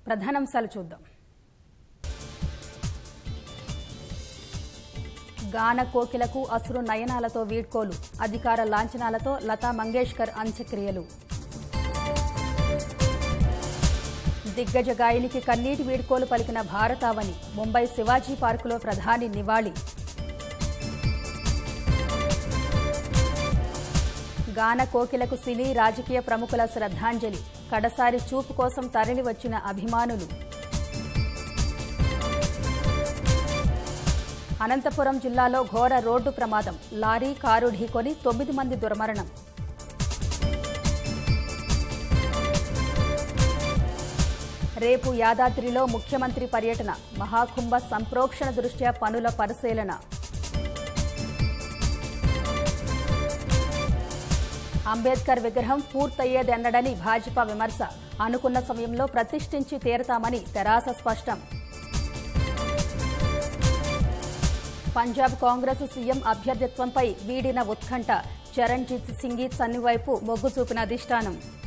ప్రధానాంశాలు చూద్దాం. గాన కోకిలకు అసురు నయనాలతో వీడ్కోలు, అధికార లాంఛనాలతో లతా మంగేష్కర్ అంత్యక్రియలు. దిగ్గజ గాయనికి కన్నీటి వీడ్కోలు పలికిన భారతావని, ముంబై శివాజీ పార్కులో ప్రధాని నివాళి. గాన కోకిలకు సినీ రాజకీయ ప్రముఖుల శ్రద్ధాంజలి, కడసారి చూపు కోసం తరలివచ్చిన అభిమానులు. అనంతపురం జిల్లాలో ఘోర రోడ్డు ప్రమాదం, లారీ కారు ఢీకొని 9 మంది దుర్మరణం. రేపు యాదాద్రిలో ముఖ్యమంత్రి పర్యటన, మహాకుంభ సంప్రోక్షణ దృష్ట్యా పనుల పరిశీలన. అంబేద్కర్ విగ్రహం పూర్తయ్యేదెన్నడని భాజపా విమర్శ, అనుకున్న సమయంలో ప్రతిష్ఠించి తీరతామని తెరాస స్పష్టం. పంజాబ్ కాంగ్రెస్ సీఎం అభ్యర్థిత్వంపై వీడిన ఉత్కంఠ, చరణ్జీత్ సింగ్ సన్ని వైపు మొగ్గు చూపిన అధిష్టానం.